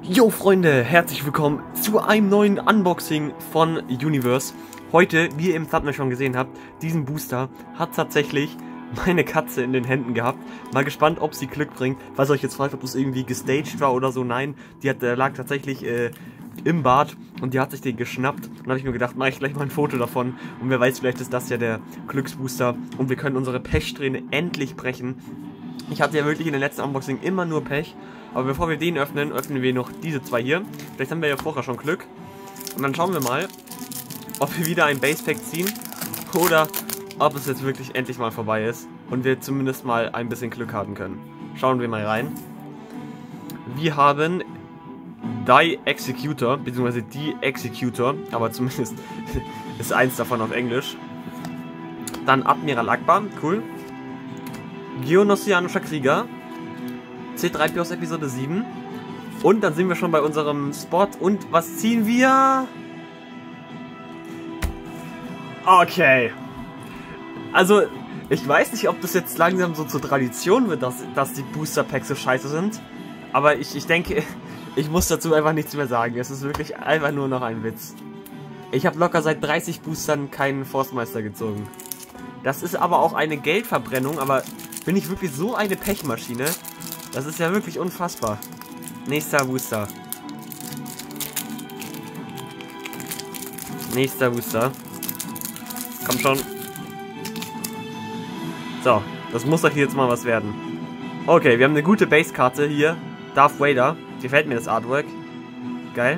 Yo Freunde, herzlich willkommen zu einem neuen Unboxing von Universe. Heute, wie ihr im Thumbnail schon gesehen habt, diesen Booster hat tatsächlich meine Katze in den Händen gehabt. Mal gespannt, ob sie Glück bringt. Falls ihr euch jetzt fragt, ob das irgendwie gestaged war oder so, nein. Die lag tatsächlich im Bad und die hat sich den geschnappt. Und dann habe ich mir gedacht, mache ich gleich mal ein Foto davon. Und wer weiß, vielleicht ist das ja der Glücksbooster und wir können unsere Pechsträhne endlich brechen. Ich hatte ja wirklich in den letzten Unboxing immer nur Pech. Aber bevor wir den öffnen, öffnen wir noch diese zwei hier. Vielleicht haben wir ja vorher schon Glück. Und dann schauen wir mal, ob wir wieder ein Basepack ziehen. Oder ob es jetzt wirklich endlich mal vorbei ist. Und wir zumindest mal ein bisschen Glück haben können. Schauen wir mal rein. Wir haben Die Executor, beziehungsweise die Executor. Aber zumindest ist eins davon auf Englisch. Dann Admiral Akbar, cool. Geonosianischer Krieger. C3PO aus Episode 7. Und dann sind wir schon bei unserem Spot. Und was ziehen wir? Okay. Also, ich weiß nicht, ob das jetzt langsam so zur Tradition wird, dass die Booster Packs so scheiße sind. Aber ich denke, ich muss dazu einfach nichts mehr sagen. Es ist wirklich einfach nur noch ein Witz. Ich habe locker seit 30 Boostern keinen Forstmeister gezogen. Das ist aber auch eine Geldverbrennung, aber bin ich wirklich so eine Pechmaschine? Das ist ja wirklich unfassbar. Nächster Booster. Nächster Booster. Komm schon. So, das muss doch hier jetzt mal was werden. Okay, wir haben eine gute Base-Karte hier. Darth Vader. Gefällt mir das Artwork. Geil.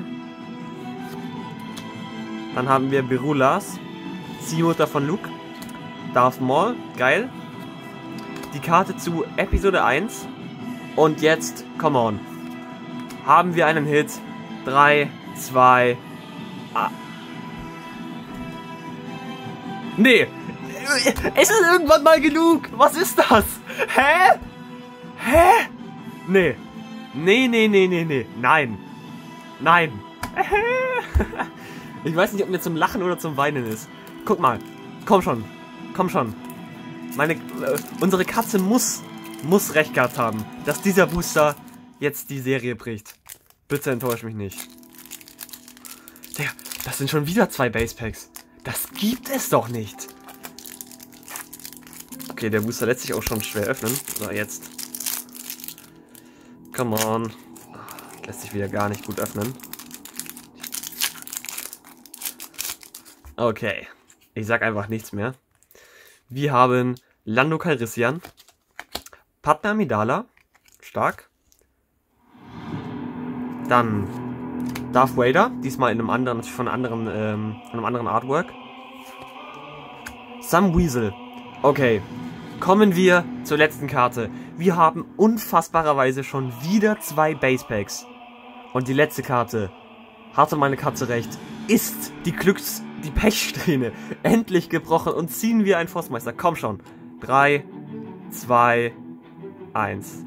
Dann haben wir Berulas. Ziehmutter von Luke. Darth Maul. Geil. Die Karte zu Episode 1. Und jetzt, come on. Haben wir einen Hit. 3, 2, Nee. Es ist irgendwann mal genug. Was ist das? Hä? Hä? Nee. Nee. Nein. Nein. Ich weiß nicht, ob mir zum Lachen oder zum Weinen ist. Guck mal. Komm schon. Komm schon. Unsere Katze muss recht gehabt haben, dass dieser Booster jetzt die Serie bricht. Bitte enttäusch mich nicht. Digga, das sind schon wieder zwei Basepacks. Das gibt es doch nicht. Okay, der Booster lässt sich auch schon schwer öffnen. So, jetzt. Come on. Lässt sich wieder gar nicht gut öffnen. Okay. Ich sag einfach nichts mehr. Wir haben Lando Calrissian. Padmé Amidala. Stark. Dann Darth Vader. Diesmal in einem anderen, von einem anderen Artwork. Sam Weasel. Okay. Kommen wir zur letzten Karte. Wir haben unfassbarerweise schon wieder zwei Basepacks. Und die letzte Karte, hatte meine Katze recht, ist die Pechsträhne endlich gebrochen. Und ziehen wir einen Forstmeister. Komm schon. 3, 2, 1.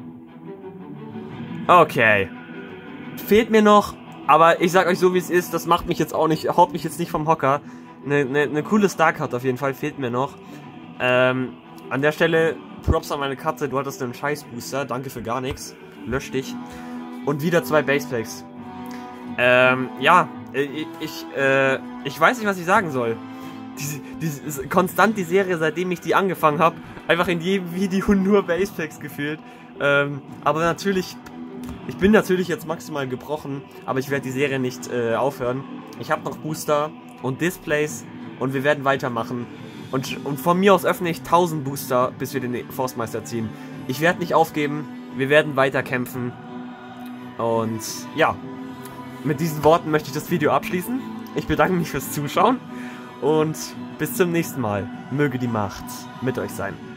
Okay. Fehlt mir noch, aber ich sag euch so wie es ist, das macht mich jetzt auch nicht, haut mich jetzt nicht vom Hocker. Eine coole Starcard auf jeden Fall, fehlt mir noch. An der Stelle, Props an meine Katze, du hattest einen Scheiß-Booster, danke für gar nichts. Lösch dich. Und wieder zwei Basepacks. Ja, ich weiß nicht, was ich sagen soll. Konstant die Serie, seitdem ich die angefangen habe, einfach in jedem Video nur Basepacks gefühlt. Aber natürlich, ich bin natürlich jetzt maximal gebrochen, aber ich werde die Serie nicht aufhören. Ich habe noch Booster und Displays und wir werden weitermachen. Und von mir aus öffne ich 1000 Booster, bis wir den Forstmeister ziehen. Ich werde nicht aufgeben, wir werden weiter kämpfen. Und ja, mit diesen Worten möchte ich das Video abschließen. Ich bedanke mich fürs Zuschauen und bis zum nächsten Mal. Möge die Macht mit euch sein.